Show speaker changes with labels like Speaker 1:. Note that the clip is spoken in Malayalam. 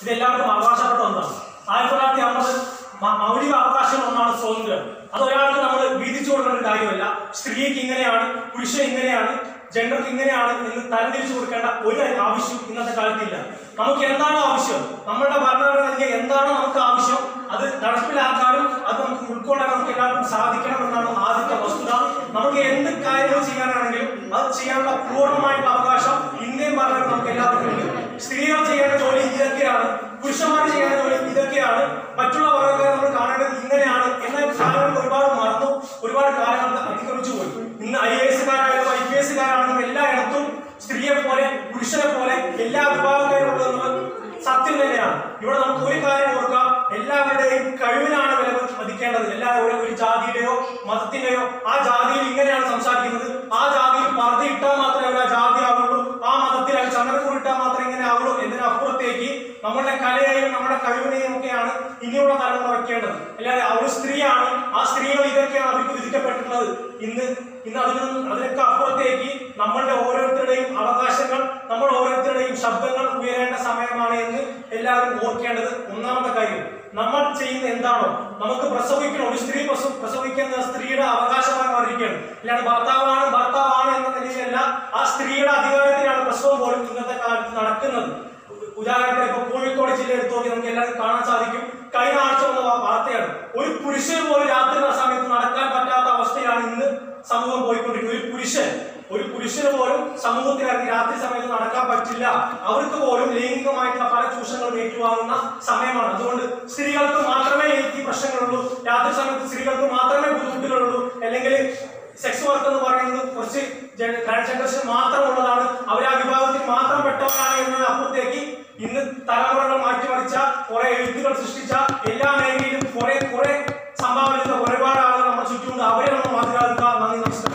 Speaker 1: ഇതെല്ലാവർക്കും അവകാശപ്പെട്ട ഒന്നാണ്. 1950 മൗലിക അവകാശം ഒന്നാണ് സ്വാതന്ത്ര്യം. അത് ഒരാൾക്ക് നമ്മൾ വീതിച്ചു കൊടുക്കേണ്ട ഒരു കാര്യമല്ല. സ്ത്രീക്ക് ഇങ്ങനെയാണ്, പുരുഷൻ ഇങ്ങനെയാണ്, ജെൻഡർക്ക് ഇങ്ങനെയാണ് എന്ന് തരംതിരിച്ചു കൊടുക്കേണ്ട ഒരു ആവശ്യം ഇന്നത്തെ കാലത്തില്ല. നമുക്ക് എന്താണോ ആവശ്യം, നമ്മളുടെ ഭരണഘടന നൽകിയ എന്താണോ നമുക്ക് ആവശ്യം, അത് നടപ്പിലാക്കാനും അത് നമുക്ക് ഉൾക്കൊള്ളാൻ നമുക്ക് എല്ലാവർക്കും സാധിക്കണം എന്നാണ് ആദ്യത്തെ വസ്തുത. നമുക്ക് എന്ത് കാര്യങ്ങൾ ചെയ്യാനാണെങ്കിലും അത് ചെയ്യാനുള്ള പൂർണ്ണമായിട്ടുള്ള അവകാശം ഇന്ത്യൻ ഭരണഘടന നമുക്ക് എല്ലാവർക്കും ഉണ്ട്. സ്ത്രീകൾ ചെയ്യേണ്ട ജോലി ഇതൊക്കെയാണ്, പുരുഷന്മാർ ചെയ്യേണ്ട ജോലി ഇതൊക്കെയാണ്, മറ്റുള്ള വർഗ്ഗക്കാരെ നമ്മൾ കാണേണ്ടത് ഇങ്ങനെയാണ് എന്ന കാലങ്ങൾ ഒരുപാട് മറന്നു, ഒരുപാട് കാലങ്ങൾ അതിക്രമിച്ചു പോയി. ഇന്ന് IAS-കാരായാലും IPS-കാരാണെങ്കിലും എല്ലായിടത്തും സ്ത്രീയെ പോലെ പുരുഷനെ പോലെ എല്ലാ വിഭാഗക്കാരുള്ളത് സത്യം തന്നെയാണ്. ഇവിടെ നമുക്ക് ഒരു കാര്യം ഓർക്കാം, എല്ലാവരുടെയും കഴിവിനാണ് വില മതിക്കേണ്ടത്. എല്ലാവരും ഒരു ജാതിയുടെയോ മതത്തിന്റെയോ ആ ജാതിയിൽ ഇങ്ങനെയാണ് സംസാരിക്കുന്നത്, ആ ജാതിയിൽ പർദ്ദ ഇട്ടാൽ മാത്രമേ ആ ജാതി ആവുള്ളൂ, ആ മതത്തിൽ അത് ചന്ദ്രക്കൂർ ഇട്ടാൽ മാത്രമേ ഇങ്ങനെ ആവുള്ളൂ എന്നതിനപ്പുറത്തേക്ക് നമ്മുടെ കലയെയും നമ്മുടെ കഴിവിനെയും ഒക്കെയാണ് ഇനിയുള്ള തലമുറ വയ്ക്കേണ്ടത്. അല്ലാതെ അവർ സ്ത്രീയാണ്, ആ സ്ത്രീകൾ ഇതൊക്കെയാണ് അവർക്ക് വിധിക്കപ്പെട്ടിട്ടുള്ളത്. ഇന്ന് അതിനൊക്കെ അപ്പുറത്തേക്ക് നമ്മളുടെ ഓരോരുത്തരുടെയും അവകാശങ്ങൾ, നമ്മൾ ഓരോരുത്തരുടെയും ശബ്ദങ്ങൾ ഉയരേണ്ട സമയമാണ് എന്ന് എല്ലാവരും ഓർക്കേണ്ടത് ഒന്നാമത്തെ കാര്യം. നമ്മൾ ചെയ്യുന്ന എന്താണോ, നമുക്ക് പ്രസവിക്കണം, ഒരു സ്ത്രീ പ്രസവിക്കുന്ന സ്ത്രീയുടെ അവകാശമായി മാറിയിരിക്കുകയാണ്. അല്ലാണ്ട് ഭർത്താവാണ് എന്ന നിലയിലല്ല, ആ സ്ത്രീയുടെ അധികാരത്തിലാണ് പ്രസവം പോലും ഇന്നത്തെ കാലത്ത് നടക്കുന്നത്. ഉദാഹരണത്തിന് ഇപ്പൊ കോഴിക്കോട് ജില്ല എടുത്തു നോക്കി നമുക്ക് എല്ലാവർക്കും കാണാൻ സാധിക്കും. കഴിഞ്ഞ ആഴ്ച വന്ന വാർത്തയാണ്, ഒരു പുരുഷന് പോലും രാത്രി സമയത്ത് നടക്കാൻ പറ്റാത്ത അവസ്ഥയാണ് ഇന്ന് സമൂഹം പോയിക്കൊണ്ടിരിക്കുന്നത്. ഒരു പുരുഷന് പോലും സമൂഹത്തിലിറങ്ങി രാത്രി സമയത്ത് നടക്കാൻ പറ്റില്ല. അവർക്ക് പോലും ലൈംഗികമായിട്ടുള്ള പല ചൂഷണങ്ങളും ഏറ്റുവാങ്ങുന്ന സമയമാണ്. അതുകൊണ്ട് സ്ത്രീകൾക്ക് മാത്രമേ ഈ പ്രശ്നങ്ങളുള്ളൂ, രാത്രി സമയത്ത് സ്ത്രീകൾക്ക് മാത്രമേ ബുദ്ധിമുട്ടുകളുള്ളൂ, അല്ലെങ്കിൽ സെക്സ് വർക്ക് എന്ന് പറയുന്നത് കുറച്ച് ട്രാൻസ്ജെൻഡേഴ്സിന് മാത്രമുള്ളതാണ്, അവർ ആ വിഭാഗത്തിൽ മാത്രം പെട്ടവരാണ് എന്നതിനപ്പുറത്തേക്ക് ഇന്ന് തലമുറകൾ മാറ്റിമറിച്ച, കുറെ എഴുത്തുകൾ സൃഷ്ടിച്ച, എല്ലാ മേഖലയിലും കുറെ സംഭാവന ചെയ്ത ഒരുപാട് ആളുകൾ നമ്മുടെ ചുറ്റുമുണ്ട്. അവരെ നമ്മൾ മാതൃകാക്കുക. നന്ദി, നമസ്കാരം.